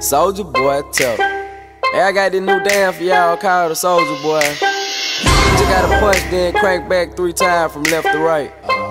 Soulja Boy tough. Hey, I got this new dance for y'all called the Soulja Boy. You just gotta punch, then crank back 3 times from left to right.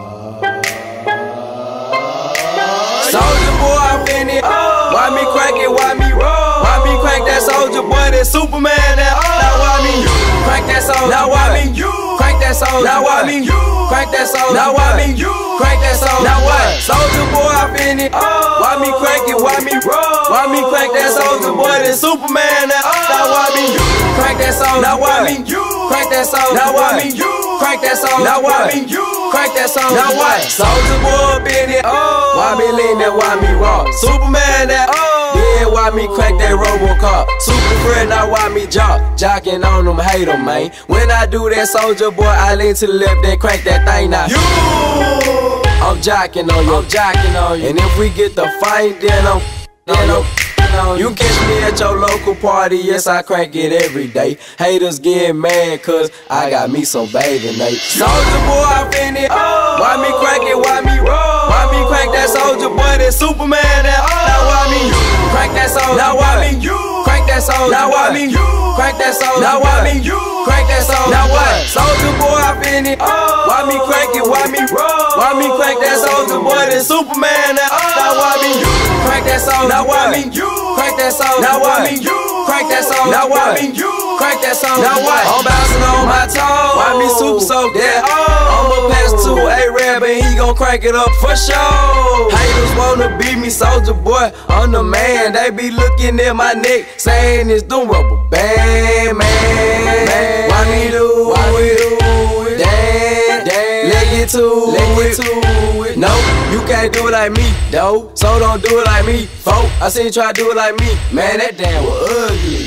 Soulja Boy, I'm in it. Why me crank it? Why me roll? Why me crank that Soulja Boy? That Superman? That now why me crank that Soulja? Now why me crank that Soulja? Now why me crank that Soulja? Now why me crank that Soulja? Now what? Soulja Boy, I'm in it. Why me crank it? Why me roll? Why me crank that Soulja Boy? That Superman? That now why me crank that Soulja? Now why me crank that Soulja? Now why me crank that Soulja? Now why me crank that Soulja? Now what? Soulja Boy, up in it. Why me lean that? Why me rock? Superman? That yeah, why me crank that RoboCop? Super friend, now why me jocking on them, hate them, man. When I do that, Soulja Boy, I lean to the left, then crank that thing now. I'm jocking on you, I'm jocking on you. And if we get the fight, then I'm you catch me at your local party, yes, I crank it every day. Haters getting mad cause I got me some bathing Nate. Soulja Boy, I'm in it. Why me crank it? Why me roll? Why me crank that Soulja Boy? That Superman? That now why me crank that Soulja? Now why me crank that Soulja? Now why me crank that Soulja? Now why me crank that Soulja? Now what? Soulja Boy, I'm in it. Why me crank it? Why me roll? Why me crank that Soulja Boy? That Superman? That now why me crank that Soulja? Now why me crank that Soulja? Now why me crank that Soulja? Now why me crank that Soulja? Now what? I'm bouncing on my toes. Why me super soaked that? I'ma pass to A-Rab and he gon' crank it up for sure. Haters wanna beat me, Soulja Boy, I'm the man. They be looking at my neck, saying it's the rubber band, man. Why me do it? Damn, let get to it. No, you can't do it like me, though. So don't do it like me, folk. I seen you try to do it like me. Man, that damn was ugly.